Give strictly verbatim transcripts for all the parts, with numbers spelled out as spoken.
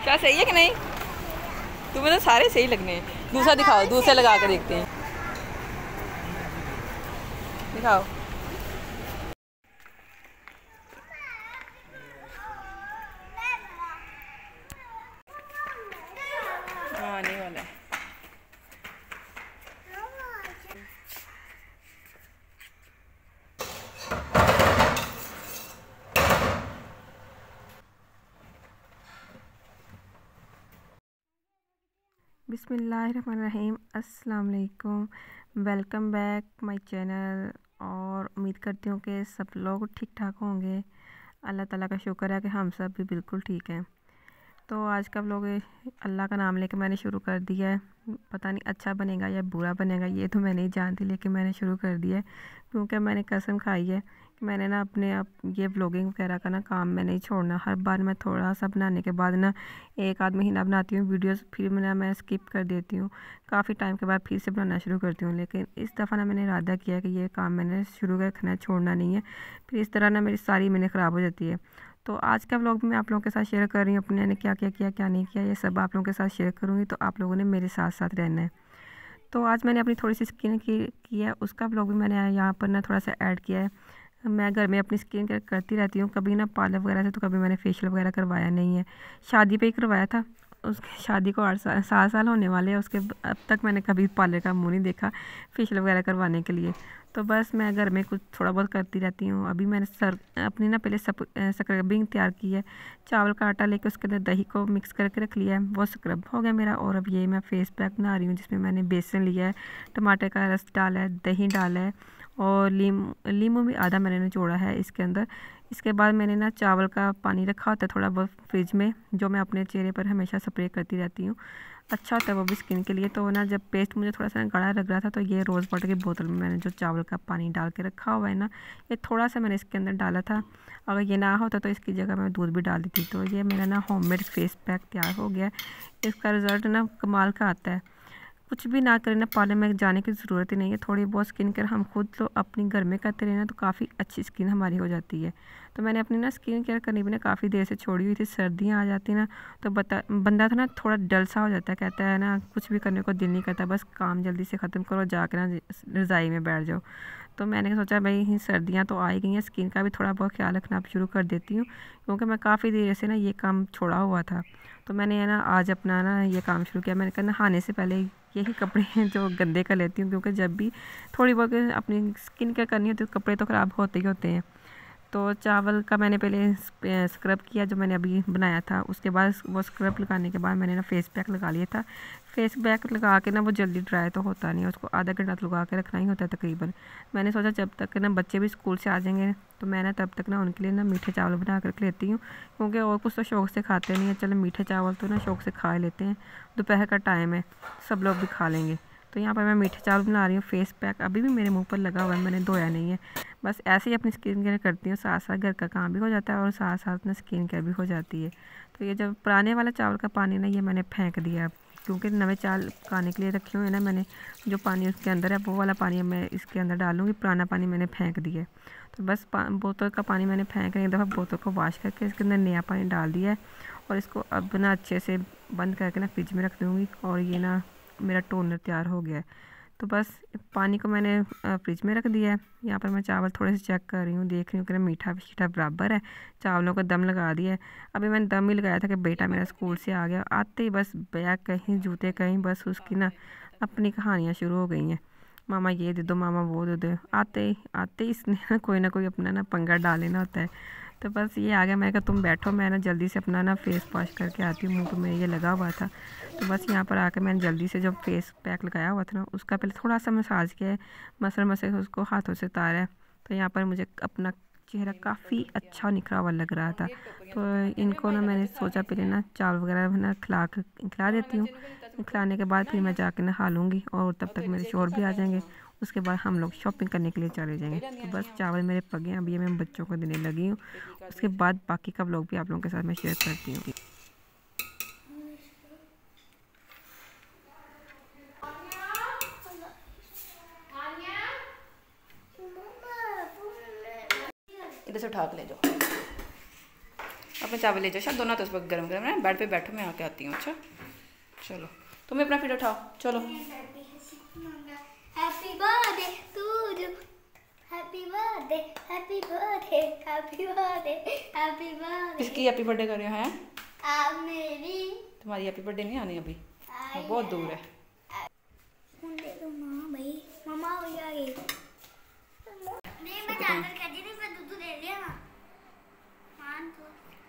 क्या सही है कि नहीं? तुम्हें तो सारे सही लगने हैं। दूसरा दिखाओ, दूसरे लगा के देखते हैं। दिखाओ। हाँ नहीं वाला है। बिस्मिल्लाहिर्रहमानिर्रहीम। अस्सलाम वालेकुम। Welcome back my channel. और उम्मीद करती हूँ कि सब लोग ठीक ठाक होंगे। अल्लाह ताला का शुक्र है कि हम सब भी बिल्कुल ठीक हैं। तो आज का व्लॉग अल्लाह का नाम लेके मैंने शुरू कर दिया है। पता नहीं अच्छा बनेगा या बुरा बनेगा, ये तो मैं नहीं जानती, लेकिन मैंने शुरू कर दिया है क्योंकि मैंने कसम खाई है कि मैंने ना अपने आप ये व्लॉगिंग वगैरह का ना काम मैं नहीं छोड़ना। हर बार मैं थोड़ा सा बनाने के बाद ना एक आध महीना बनाती हूँ वीडियोस, फिर मैं मैं स्किप कर देती हूँ। काफ़ी टाइम के बाद फिर से बनाना शुरू करती हूँ, लेकिन इस दफ़ा ना मैंने इरादा किया कि ये काम मैंने शुरू रखना है, छोड़ना नहीं है। फिर इस तरह ना मेरी सारी मेहनत ख़राब हो जाती है। तो आज का व्लॉग मैं आप लोगों के साथ शेयर कर रही हूँ। अपने ने क्या क्या किया क्या नहीं किया, ये सब आप लोगों के साथ शेयर करूँगी। तो आप लोगों ने मेरे साथ साथ रहना है। तो आज मैंने अपनी थोड़ी सी स्किन की की है, उसका व्लॉग भी मैंने यहाँ पर ना थोड़ा सा ऐड किया है। मैं घर में अपनी स्किन केयर करती रहती हूँ, कभी ना पार्लर वगैरह से तो कभी मैंने फेशियल वगैरह करवाया नहीं है। शादी पे ही करवाया था। उसकी शादी को आठ साल सात साल होने वाले हैं उसके, अब तक मैंने कभी पार्लर का मुँह नहीं देखा फेशियल वगैरह करवाने के लिए। तो बस मैं घर में कुछ थोड़ा बहुत करती रहती हूँ। अभी मैंने सर अपनी ना पहले सप स्क्रबिंग तैयार की है। चावल का आटा लेकर उसके अंदर दही को मिक्स करके रख लिया है, वो स्क्रब हो गया मेरा। और अब ये मैं फेस पैक बना रही हूँ जिसमें मैंने बेसन लिया है, टमाटर का रस डाला है, दही डाला है और लीम लीमू भी आधा मैंने निचोड़ा है इसके अंदर। इसके बाद मैंने ना चावल का पानी रखा होता है थोड़ा बहुत फ्रिज में, जो मैं अपने चेहरे पर हमेशा स्प्रे करती रहती हूँ। अच्छा होता है वो भी स्किन के लिए। तो ना जब पेस्ट मुझे थोड़ा सा गाढ़ा लग रहा था, तो ये रोज़ वाटर की बोतल में मैंने जो चावल का पानी डाल के रखा हुआ है ना, ये थोड़ा सा मैंने इसके अंदर डाला था। अगर ये ना होता तो इसकी जगह मैं दूध भी डाल देती। तो ये मेरा ना होममेड फेस पैक तैयार हो गया। इसका रिज़ल्ट ना कमाल का आता है। कुछ भी ना करें ना, पार्लर में जाने की ज़रूरत ही नहीं है। थोड़ी बहुत स्किन केयर हम खुद तो अपनी घर में करते रहे ना, तो काफ़ी अच्छी स्किन हमारी हो जाती है। तो मैंने अपनी ना स्किन केयर करनी भी ना काफ़ी देर से छोड़ी हुई थी। सर्दियाँ आ जाती ना तो बता बंदा था ना थोड़ा डल सा हो जाता है, कहता है ना कुछ भी करने को दिल नहीं करता, बस काम जल्दी से ख़त्म करो, जाकर ना रज़ाई में बैठ जाओ। तो मैंने सोचा भाई सर्दियाँ तो आ ही गई हैं, स्किन का भी थोड़ा बहुत ख्याल रखना अब शुरू कर देती हूँ, क्योंकि मैं काफ़ी देर से ना ये काम छोड़ा हुआ था। तो मैंने ना आज अपना ना ये काम शुरू किया। मैंने कहा नहाने से पहले यही कपड़े हैं जो गंदे कर लेती हूँ, क्योंकि जब भी थोड़ी बहुत अपनी स्किन केयर करनी होती है तो कपड़े तो ख़राब होते ही होते हैं। तो चावल का मैंने पहले स्क्रब किया जो मैंने अभी बनाया था। उसके बाद वो स्क्रब लगाने के बाद मैंने ना फेस पैक लगा लिया था। फेस पैक लगा के ना वो जल्दी ड्राई तो होता नहीं है, उसको आधा घंटा तो लगा के रखना ही होता है तकरीबन। मैंने सोचा जब तक ना बच्चे भी स्कूल से आ जाएंगे तो मैं ना तब तक ना उनके लिए ना मीठे चावल बना कर लेती हूँ, क्योंकि और कुछ तो शौक़ से खाते नहीं है। चलो मीठे चावल तो ना शौक़ से खा लेते हैं, दोपहर का टाइम है सब लोग भी खा लेंगे। तो यहाँ पर मैं मीठे चावल बना रही हूँ। फेस पैक अभी भी मेरे मुंह पर लगा हुआ है, मैंने धोया नहीं है। बस ऐसे ही अपनी स्किन केयर करती हूँ, साथ साथ घर का काम भी हो जाता है और साथ साथ ना स्किन केयर भी हो जाती है। तो ये जब पुराने वाला चावल का पानी ना ये मैंने फेंक दिया, क्योंकि नवे चावल पकाने के लिए रखे हुए हैं ना मैंने, जो पानी उसके अंदर है वो वाला पानी मैं इसके अंदर डालूँगी, पुराना पानी मैंने फेंक दिया है। तो बस बोतल का पानी मैंने फेंक एक दफ़ा बोतल को वॉश करके इसके अंदर नया पानी डाल दिया है। और इसको अब ना अच्छे से बंद करके ना फ्रिज में रख दूँगी। और ये ना मेरा टोनर तैयार हो गया है। तो बस पानी को मैंने फ्रिज में रख दिया है। यहाँ पर मैं चावल थोड़े से चेक कर रही हूँ, देख रही हूँ कि ना मीठा शीठा बराबर है। चावलों को दम लगा दिया है। अभी मैंने दम ही लगाया था कि बेटा मेरा स्कूल से आ गया, आते ही बस बैग कहीं जूते कहीं, बस उसकी ना अपनी कहानियाँ शुरू हो गई हैं। मामा ये दे दो, मामा वो दे दो। आते ही आते ही इसने ना कोई ना कोई अपना ना पंगा डाल लेना होता है। तो बस ये आ गया। मैं कहा तुम बैठो, मैं ना जल्दी से अपना ना फेस वॉश करके आती हूँ, मुँह पर मेरे ये लगा हुआ था। तो बस यहाँ पर आकर मैंने जल्दी से जो फेस पैक लगाया हुआ था ना उसका पहले थोड़ा सा मसाज किया है, मसल मसल उसको हाथों से उतारा है। तो यहाँ पर मुझे अपना चेहरा काफ़ी अच्छा निखरा हुआ लग रहा था। तो इनको ना मैंने सोचा पहले ना चावल वगैरह ना खिला खिला देती हूँ, खिलाने के बाद फिर मैं जाके नहा लूँगी और तब तक मेरे शोर भी आ जाएंगे। उसके बाद हम लोग शॉपिंग करने के लिए चले जाएंगे। तो बस चावल मेरे पके हैं, अभी ये मैं बच्चों को देने लगी हूँ। उसके बाद बाकी का व्लॉग भी आप लोगों के साथ मैं शेयर करती हूँ। इधर से उठा के ले जाओ। अपने चावल ले जाओ शायद दोनों तो उस वक्त गर्म गर्म है। बेड पे बैठो, मैं आके आती हूँ। अच्छा चलो तुम्हें अपना फीड उठाओ। चलो happy birthday to you, happy birthday, happy birthday, happy birthday, happy birthday. किसकी हैप्पी बर्थडे कर रहे हो? हैं आप मेरी। तुम्हारी हैप्पी बर्थडे नहीं आनी अभी, वो बहुत दूर है। दे दो माँ भाई, मम्मा हो गया ये। नहीं मैं चादर कर दी, मैं दूध ले लिया ना। मान तो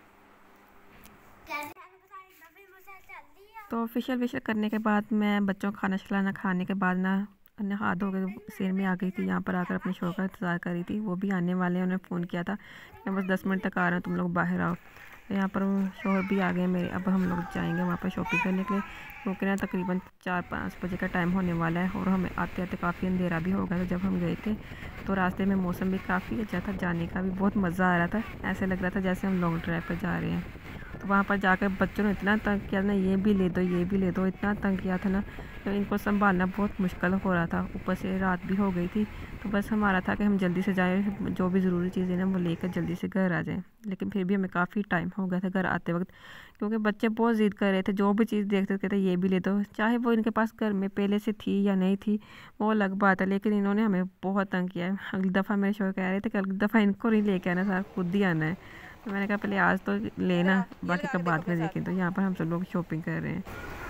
तो फेशियल वेशियल करने के बाद मैं बच्चों को खाना खिलाना खाने के बाद ना नहा धो के शेर में आ गई थी। यहाँ पर आकर अपने शोर का इंतज़ार कर रही थी, वो भी आने वाले हैं। उन्होंने फ़ोन किया था कि बस दस मिनट तक आ रहे हैं, तुम लोग बाहर आओ। तो यहाँ पर शोहर भी आ गए मेरे। अब हम लोग जाएंगे वहाँ पर शॉपिंग करने के लिए, क्योंकि ना तकरीबन चार पाँच बजे का टाइम होने वाला है और हमें आते आते काफ़ी अंधेरा भी हो गया था जब हम गए थे। तो रास्ते में मौसम भी काफ़ी अच्छा था, जाने का भी बहुत मज़ा आ रहा था। ऐसे लग रहा था जैसे हम लॉन्ग ड्राइव पर जा रहे हैं। तो वहाँ पर जाकर बच्चों ने इतना तंग किया ना, ये भी ले दो ये भी ले दो, इतना तंग किया था ना तो इनको संभालना बहुत मुश्किल हो रहा था। ऊपर से रात भी हो गई थी, तो बस हमारा था कि हम जल्दी से जाएं, जो भी ज़रूरी चीज़ें ना वो लेकर जल्दी से घर आ जाएं। लेकिन फिर भी हमें काफ़ी टाइम हो गया था घर आते वक्त, क्योंकि बच्चे बहुत ज़िद कर रहे थे। जो भी चीज़ देखते कहते ये भी ले दो, चाहे वो इनके पास घर में पहले से थी या नहीं थी वो अलग बात है, लेकिन इन्होंने हमें बहुत तंग किया है। अगली दफ़ा मेरे शोहर कह रहे थे कि अगली दफ़ा इनको नहीं लेके आना सर, खुद ही आना है। तो मैंने कहा पहले आज तो लेना, बाकी का बाद में देखें। तो यहाँ पर हम सब लोग शॉपिंग कर रहे हैं।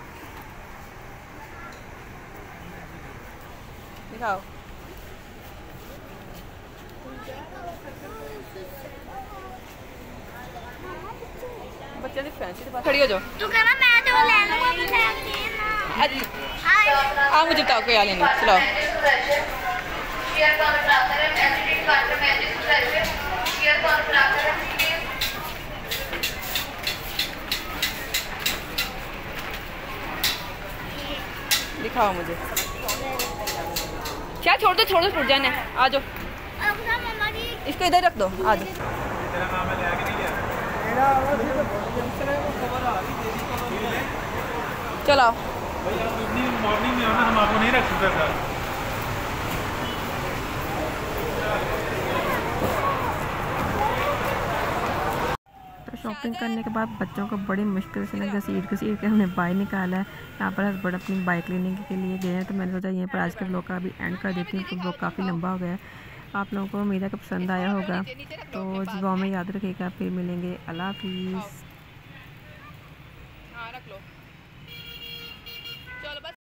दिखाओ बच्चे की फैंसी खड़ी हो जाओ। तू कहना मैं जो ले लूंगा मैं फैंसी ना। अरे आ मुझे बताओ क्या लेना, चलाओ। दिखाओ मुझे। क्या छोड़ दो छोड़ दो टूट जाने। आ जाओ, इसको इधर रख दो। आ जाओ। चलाओ। मॉर्निंग में हम आपको नहीं रख सकते सर। तो शॉपिंग करने के बाद बच्चों को बड़ी मुश्किल से ना घसीट घसीट के हमने बाइक निकाला है। यहाँ पर हस्बैंड अपनी बाइक लेने के लिए गए हैं, तो मैंने सोचा यहीं पर आज के ब्लॉग का भी एंड कर देती हूँ, तो ब्लॉग काफ़ी लंबा हो गया है। आप लोगों को उम्मीद है कि पसंद आया होगा, तो दुआ में याद रखिएगा। फिर मिलेंगे। अल्लाह हाफिज़। हाँ रख लो।